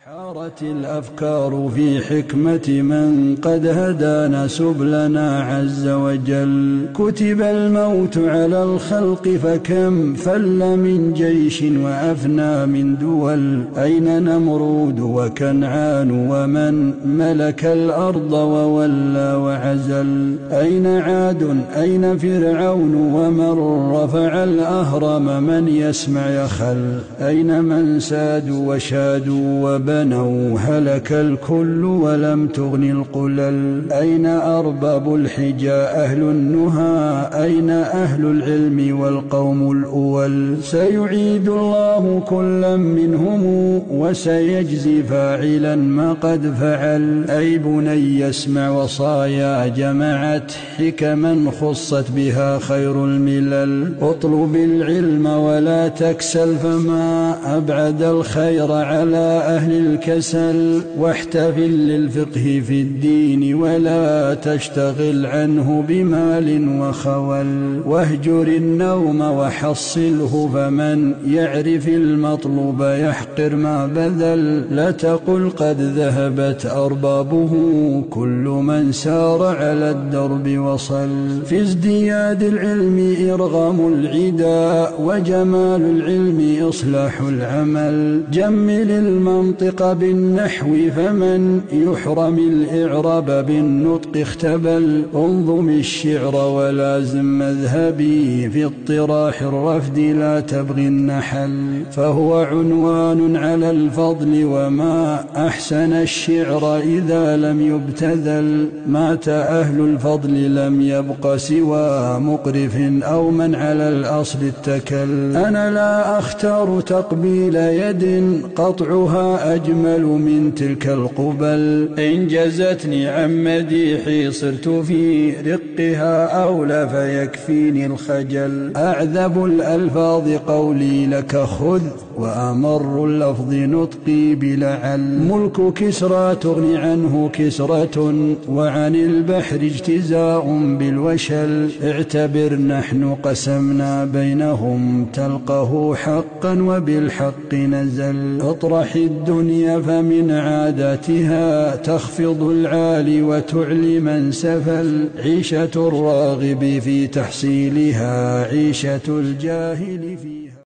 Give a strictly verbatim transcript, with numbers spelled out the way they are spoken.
حارت الأفكار في حكمة من قد هدانا سبلنا عز وجل. كتب الموت على الخلق فكم فل من جيش وأفنى من دول. أين نمرود وكنعان ومن ملك الأرض وولى وعزل. أين عاد أين فرعون ومن رفع الأهرم من يسمع يخل. أين من سادوا وشادوا وبنوا هلك الكل ولم تغن القلل. أين أرباب الحجى أهل النهى أين أهل العلم والقوم الأول. سيعيد الله كلا منهم وسيجزي فاعلا ما قد فعل. أي بني اسمع وصايا جمعت حكما خصت بها خير الملل. اطلب العلم ولا تكسل فما أبعد الخير على أهل الكسل. واحتفل للفقه في الدين ولا تشتغل عنه بمال وخول. واهجر النوم وحصله فمن يعرف المطلوب يحقر ما بذل. لا تقل قد ذهبت أربابه كل من سار على الدرب وصل. في ازدياد العلم إرغام العدا وجمال العلم إصلاح العمل. جمل المنطق بالنحو فمن يحرم الإعراب بالنطق اختبل. انظم الشعر ولازم مذهبي في اطراح الرفد لا تبغي النحل. فهو عنوان على الفضل وما أحسن الشعر إذا لم يبتذل. مات أهل الفضل لم يبق سوى مقرف أو من على الأصل اتكل. أنا لا أختار تقبيل يد قطعها أجمل من تلك القبل. إن جزتني عن مديحي صرت في رقها أولى فيكفيني الخجل. أعذب الألفاظ قولي لك خذ وأمر اللفظ نطقي بلعل. ملك كسرى تغني عنه كسرة وعن البحر اجتزاء بالوشل. اعتبر نحن قسمنا بينهم تلقه حقا وبالحق نزل. اطرح الدنيا فمن عاداتها تخفض العالي وتعلي من سفل. عيشة الراغب في تحصيلها عيشة الجاهل في